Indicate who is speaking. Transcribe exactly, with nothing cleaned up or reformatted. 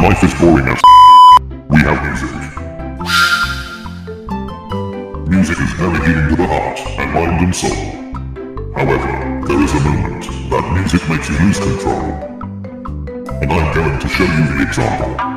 Speaker 1: life is boring as we have music. Music is very healing to the heart and mind and soul. However, there is a moment that music makes you lose control. And I'm going to show you the example.